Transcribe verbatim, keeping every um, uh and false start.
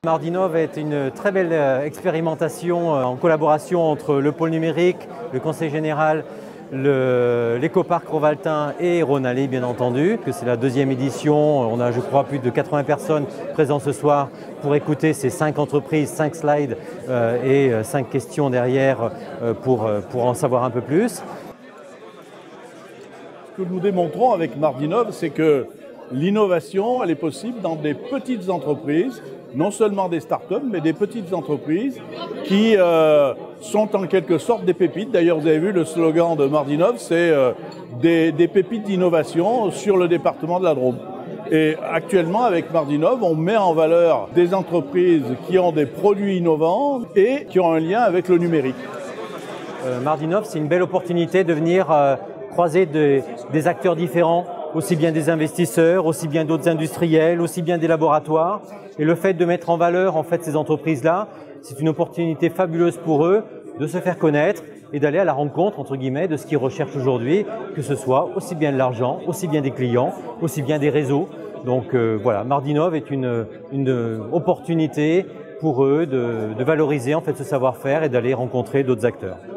Mardinov est une très belle expérimentation en collaboration entre le pôle numérique, le conseil général, l'écoparc Rovaltain et Ronalé bien entendu. C'est la deuxième édition, on a je crois plus de quatre-vingts personnes présentes ce soir pour écouter ces cinq entreprises, cinq slides euh, et cinq questions derrière euh, pour, pour en savoir un peu plus. Ce que nous démontrons avec Mardinov, c'est que l'innovation, elle est possible dans des petites entreprises, non seulement des startups, mais des petites entreprises qui euh, sont en quelque sorte des pépites. D'ailleurs, vous avez vu le slogan de Mardinov, c'est euh, des, des pépites d'innovation sur le département de la Drôme. Et actuellement, avec Mardinov, on met en valeur des entreprises qui ont des produits innovants et qui ont un lien avec le numérique. Euh, Mardinov, c'est une belle opportunité de venir euh, croiser de, des acteurs différents, aussi bien des investisseurs, aussi bien d'autres industriels, aussi bien des laboratoires. Et le fait de mettre en valeur en fait ces entreprises-là, c'est une opportunité fabuleuse pour eux de se faire connaître et d'aller à la rencontre entre guillemets de ce qu'ils recherchent aujourd'hui, que ce soit aussi bien de l'argent, aussi bien des clients, aussi bien des réseaux. Donc euh, voilà, Mardinov est une, une opportunité pour eux de, de valoriser en fait ce savoir-faire et d'aller rencontrer d'autres acteurs.